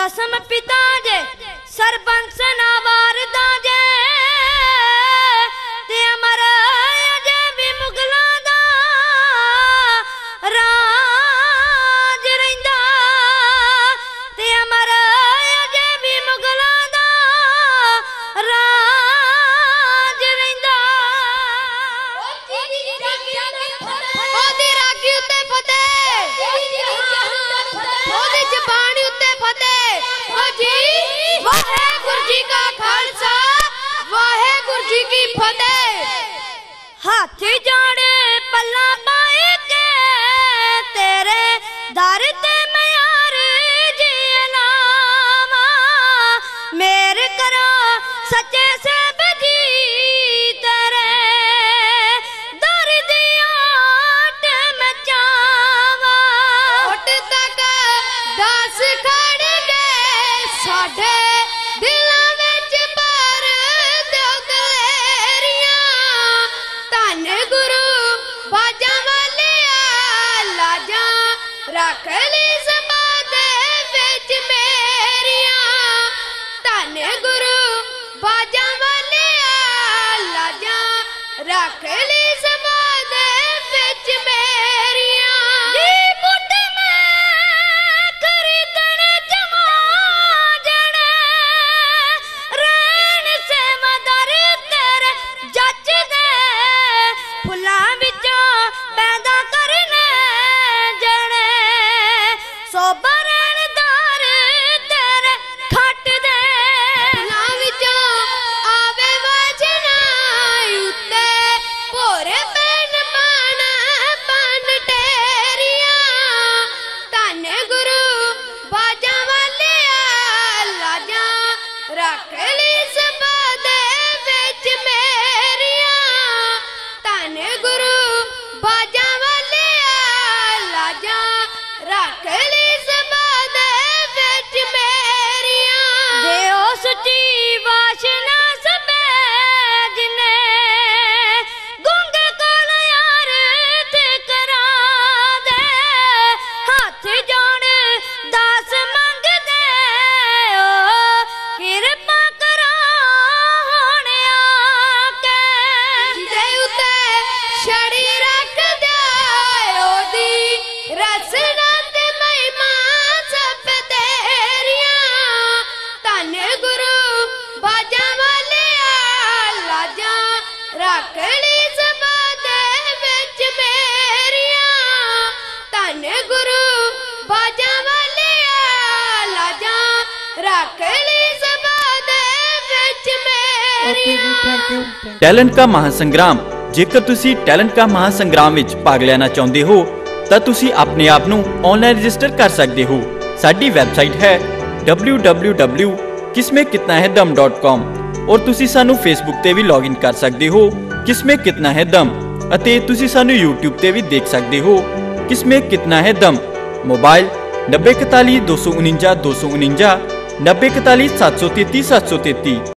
दसम पिता जे सरबंस नावार दाजे ते अमर अजे भी मुगलों दा राज रहिंदा ते अमर अजे भी मुगलों दा राज रहिंदा। ओदी रागी उत्ते फतेह, ओदी जबानी उत्ते फतेह। ओ जी वाहेगुरु जी का खालसा वाहेगुरु जी की फतेह। हाथ जोड़े पल्ला पाए के तेरे दर ते मैं अर्जी लावा, मेर करो सच्चे से बजी तेरे दर दी आट मैं चावा। उठ तक दस खड़ गए साढ़े दिलों विच भर दिओ दलेरियां, धन गुरु बाजा वाले लाजा रख ली सभा दे विच मेरियां, धन गुरु बाजा वाले लाजा रख ली सभा दे विच मेरियां। जी पुट मैं खरीदण जमा जणे रैन सेवादार तेरे जच दे, फुल्लां विचों पैदा करने जणे सोबा रहणदार तेरे खट दे। फुल्लां विचों आवे वजना उत्ते भोरे पैन पान बन टेरियां, धन गुरु बाजा वाले लाजा रख ली सभा दे विच मेरियां, धन गुरु बाजा वाले लाजा रख ली सभा दे विच मेरियां। देओ सुची वासना सबे जिने गुंग कोल यार ते करा दे, हाथ जोड़ दास मंग दे ओ किरपा करो हुण आके। जिदे उत्ते छड़ी रख दे ओदी रसना ते महिमा सब तेरियां, धन गुरु बाजा वाले लाजा रख ली सभा दे विच मेरियां, धन गुरु बाजा वाले लाजा रख ली सभा दे विच मेरियां। टैलेंट का महासंग्राम। जेकर तुसी टैलेंट का महासंग्राम विच भाग लेना चाहुंदे हो तां तुसी अपने आप नूं ऑनलाइन रजिस्टर कर सकते हो। साडी वैबसाइट है www.kismekitnahedam.com और तुसी सानू फेसबुक ते भी लॉगिन कर सकते हो किसमें कितना है दम, अते तुसी सानू यूट्यूब ते भी देख सकते हो किसमें कितना है दम। मोबाइल 9041 249 249 9041 733 733।